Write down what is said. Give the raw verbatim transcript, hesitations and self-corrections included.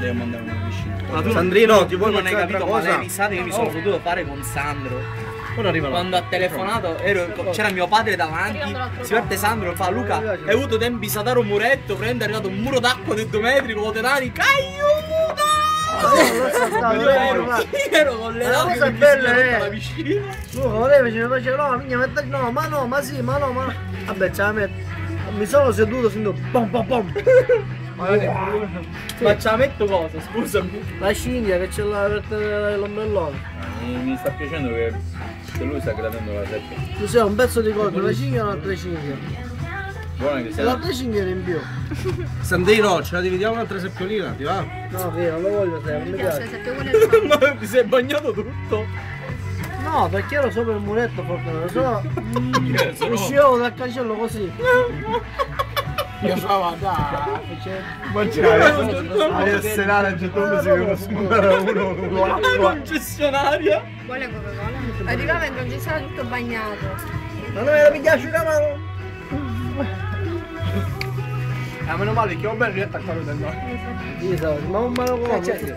io mandavo nella piscina. Ma tu Sandrino, ti tu vuoi non hai mostrare capito una ma le cosa? risate che mi sono potuto fare con Sandro. Ora arriva là. Quando ha telefonato ero- c'era mio padre davanti, si parte Sandro e fa Luca, hai avuto tempo di saltare un muretto, prende è arrivato un muro d'acqua di due metri con Titanic, aiuto! Io ero, ero con le La lacrime cosa che mi bella si è- la piscina. Luca, volevo ci faceva no, minchia, metta- no, ma no, ma sì, ma no, ma no. Vabbè, ce la metto. Mi sono seduto sento pom pom pom. Ma ce la metto cosa, scusami. La cinghia che c'è là per l'ombrellone. Mi, mi sta piacendo che, che lui sta gradendo la sette. Tu sei un pezzo di coda, una cinghia e un'altra cinghia. Buona che E sia. l'altra cinghia era in più. Sandrino, ce la dividiamo un'altra seppiolina, ti va? No, via, non lo voglio te, non mi Mi piace, piace. se più quello è il Ma ti sei bagnato tutto? No, perché ero sopra il muretto fortunato, sennò Sono... uscivo dal cancello così. Io stavo dai. Ma Adesso serata a un certo punto si vede uno spumare uno. La concessionaria. Quale Coca-Cola? Arrivava in concessione tutto bagnato. Ma non era pigliato la mano? Ah, meno male che ho ben riattaccato del no. Sì, ma un mano come?